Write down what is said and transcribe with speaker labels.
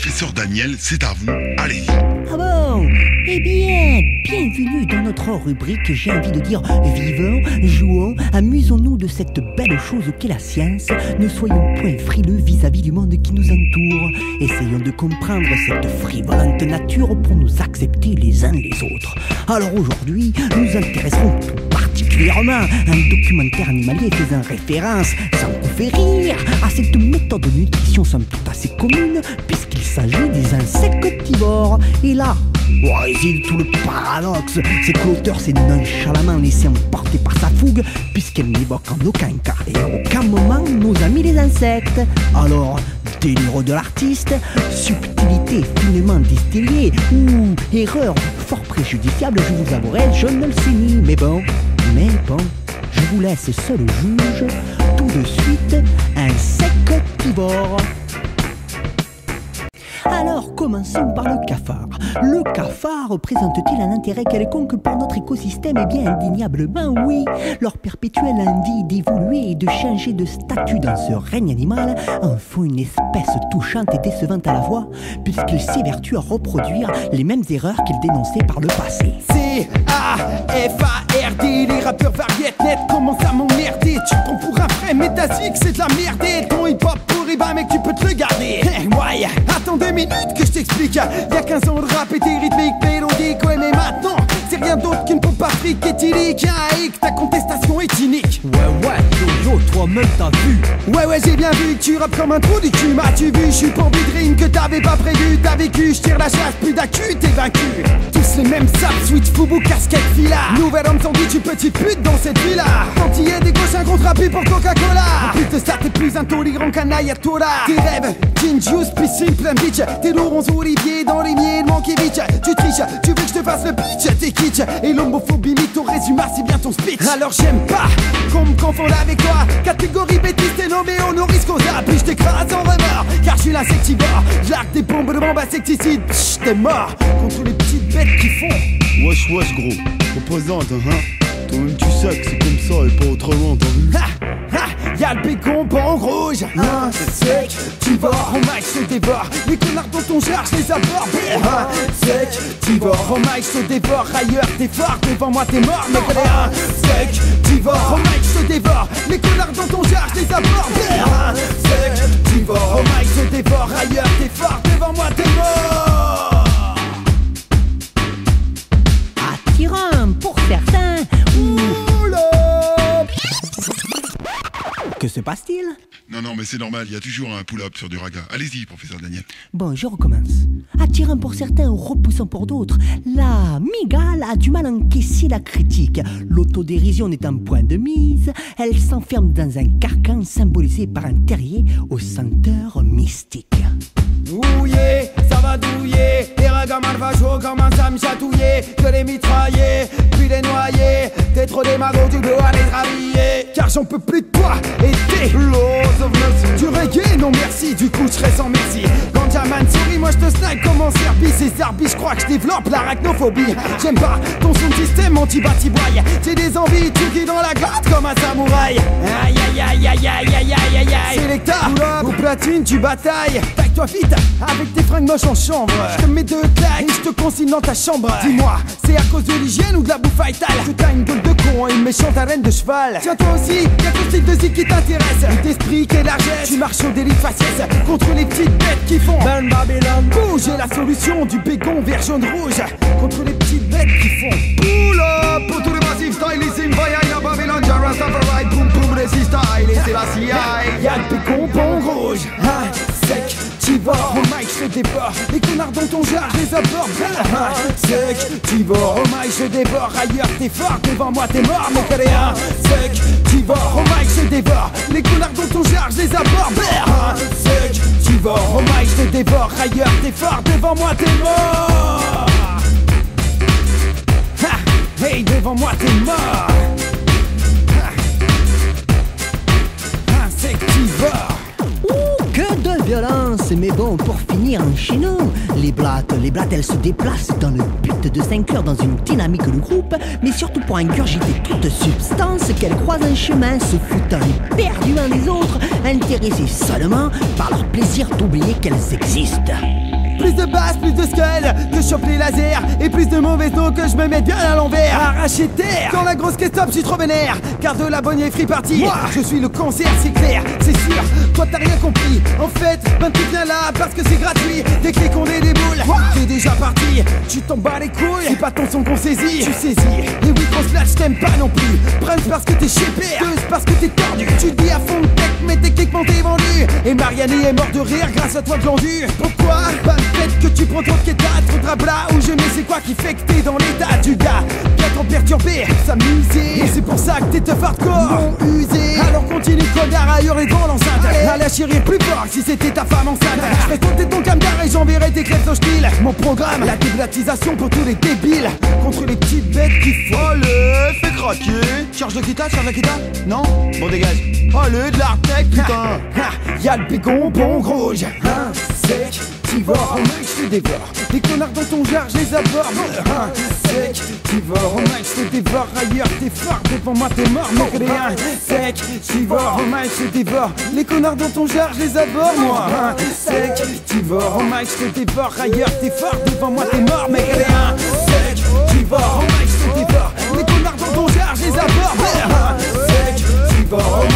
Speaker 1: Professeur Daniel, c'est à vous. Allez-y.
Speaker 2: Ah bon? Eh bien, bienvenue dans notre rubrique, j'ai envie de dire, vivons, jouons, amusons-nous de cette belle chose qu'est la science. Ne soyons point frileux vis-à-vis du monde qui nous entoure. Essayons de comprendre cette frivolante nature pour nous accepter les uns les autres. Alors aujourd'hui, nous intéresserons tout particulièrement à un documentaire animalier faisant référence, sans vous faire rire, à cette méthode de nutrition somme toute assez commune, puisqu'il s'agit des insectivores. Et là, réside tout le paradoxe, c'est que l'auteur s'est nonchalamment laissé emporter par sa fougue, puisqu'elle n'évoque en aucun cas et à aucun moment nos amis les insectes. Alors, délire de l'artiste, subtilité finement distillée, ou erreur fort préjudiciable, je vous avouerai, je ne le sais ni. Mais bon, je vous laisse seul juge. Tout de suite, insectivore. Alors commençons par le cafard. Le cafard représente-t-il un intérêt quelconque pour notre écosystème? Eh bien indéniablement oui. Leur perpétuelle envie d'évoluer et de changer de statut dans ce règne animal en font une espèce touchante et décevante à la fois, puisqu'ils s'évertuent à reproduire les mêmes erreurs qu'ils dénonçaient par le passé.
Speaker 3: C-A-F-A-R-D, les rappeurs variettes net commencent à m'emmerder. Tu te prends pour un vrai métasique, c'est de la merde. Ton hip-hop pourri, bah mec tu peux te le garder. Ouais, attends 2 minutes que je t'explique. Y'a 15 ans de rap était rythmique, mélodique. Ouais mais maintenant, c'est rien d'autre qu'une pompe à fric éthylique. Et que ta contestation est cynique.
Speaker 2: Ouais, Jojo, toi-même t'as vu.
Speaker 3: Ouais, j'ai bien vu que tu rappes comme un trou du cul. M'as-tu vu, je suis pourvu de rimes que t'avais pas prévu. T'as vécu, je tire la chasse, plus d'accu, t'es vaincu. Tous les mêmes saps, switch, foubou, casquette, fila. Nouvel homme sandwich, tu petite pute dans cette villa. Quand il y a des gauches, un contre-appui pour Coca-Cola. En plus de ça, t'es plus intolérant qu'un ayatollah. Tes rêves, gin juice, piscine, plein bitch. Tes laurons olivier dans les miens de Mankiewicz. Tu triches, tu veux que je te fasse le pitch. T'es kitsch, et l'homophobie mytho résume assez bien ton speech. Alors j'aime pas qu'on me confonde avec toi. Catégorie bêtise, t'es nommé honoris causa. Puis je t'écrase en remords, car je suis l'insectivore. J'largue des bombes de bombes insecticides. T'es mort contre les petites bêtes qui font.
Speaker 4: Wesh gros, représente hein. Toi-même tu sais que c'est comme ça et pas autrement, t'as vu?
Speaker 3: Y'a le bacon pas en rouge. Insectivore, au mic je te dévore. Les connards dont on charge les aborde. Insectivore, au mic je te dévore. Ailleurs t'es fort, devant moi t'es mort. Mec elle est insectivore, au mic je te dévore. Les connards dont on charge les aborde. Insectivore, au mic je te dévore. Ailleurs t'es fort, devant moi t'es mort.
Speaker 2: Attirant pour certains. Que se passe-t-il?
Speaker 1: Non, mais c'est normal, il y a toujours un pull-up sur du raga. Allez-y, professeur Daniel.
Speaker 2: Bon, je recommence. Attirant pour certains, repoussant pour d'autres, la migale a du mal à encaisser la critique. L'autodérision n'étant point de mise, elle s'enferme dans un carcan symbolisé par un terrier aux senteurs mystiques.
Speaker 3: Ouillé, ça va douiller. Les ragamans vachos commencent à me chatouiller. Je les mitrailler, puis les noyer. T'es trop démago, tu dois les rhabiller. Car j'en peux plus de toi et t'es du reggae, non merci. Du coup je serai sans merci. Quand Jaman sourit, moi je te snipe comme en Serbie. Ces Serbie, je crois que je développe l'arachnophobie. J'aime pas ton son de système anti-batiboy. J'ai des envies, tu qui dans la glotte comme un samouraï. Aïe aïe aïe aïe aïe aïe aïe aïe aïe. Selecta ou platine, tu batailles. Taille-toi vite avec tes fringues moches en chambre. Je te mets 2 claques et je te consigne dans ta chambre. Dis-moi, c'est à cause de l'hygiène ou de la bouffe vitale que t'as une gueule de con et une méchante arène de cheval. Tiens toi aussi, y'a ton style de zik qui t'intéresse. D'esprit qu'est largesse, tu marches au délit de faciès contre les petites bêtes qui font Burn Babylon. Bouge, j'ai la solution du bégon vert jaune rouge contre les petites bêtes qui font pull up. Pour tous les massifs stylisme, vaya ya Babylon, Jara Safarai, boum boum, résiste style et c'est la CIA. Y'a le bégon bon rouge, sec. Tivore, au mic je te dévore. Les connards dont on charge les aborde. Sec, Tivore, au mic je dévore. Ailleurs t'es fort, devant moi t'es mort. Mon coréen, sec, Tivore, au mic je dévore. Les connards dont on charge les aborde. Sec, Tivore, au mic je dévore. Ailleurs t'es fort, devant moi t'es mort. Hey, devant moi t'es mort. Insectivore.
Speaker 2: Que de violence, mais bon, pour finir, enchaînons. Les blattes, elles se déplacent dans le but de s'inclure dans une dynamique de groupe, mais surtout pour ingurgiter toute substance qu'elles croisent en chemin, se foutant éperdument des autres, intéressées seulement par leur plaisir d'oublier qu'elles existent.
Speaker 3: Plus de basse, plus de skull, que je chope les lasers. Et plus de mauvaises noms que je me mette bien à l'envers. Arracher terre, quand la grosse question je suis trop vénère. Car de la bonne est free party. Moi, je suis le cancer, c'est clair, c'est sûr. Toi t'as rien compris. En fait, ben tu viens là parce que c'est gratuit. Dès que qu'on est des boules, t'es déjà parti. Tu t'en bats les couilles, c'est pas ton son qu'on saisit. Tu saisis, et oui, grosse plate, je t'aime pas non plus. Prince parce que t'es chippé, deux parce que t'es tordu. Tu dis à fond de tech, mais techniquement t'es vendu. Et Marianne est mort de rire grâce à toi glandu. Pourquoi? Pas le fait que tu prends trop de quêtas, trop de rabla. Ou je ne sais quoi qui fait que t'es dans l'état du gars. Bien trop perturbé, s'amuser. Et c'est pour ça que t'es tough hardcore, non usé. Alors continue connard à hurler devant l'enceinte. À la chérir plus fort si c'était ta femme enceinte. Je vais sauter ton camgar et j'enverrai tes crêpes hostiles. Mon programme, la déblatisation pour tous les débiles. Contre les petites bêtes qui font.
Speaker 4: Allez, fais craquer.
Speaker 3: Charge la guitare,
Speaker 4: Non? Bon, dégage.
Speaker 3: Allez, de l'artec,
Speaker 4: putain.
Speaker 3: Y'a le bégon, bon gros, j'ai un sec. Tivore, au max, je te dévore. Les connards dans ton jar, je les aborde. Un sec. Tivore, au max, je te dévore. Ailleurs, t'es fort, devant moi, t'es mort. Mec, rien. Sec. Tivore, au max, je te dévore. Les connards dans ton jar, je les aborde. Moi, un sec. Tivore, au max, je te dévore. Ailleurs, t'es fort, devant moi, t'es mort. Mec, rien. Sec. Tivore, au max, je te dévore. Les connards dans ton jar, je les aborde. Un sec. Tivore,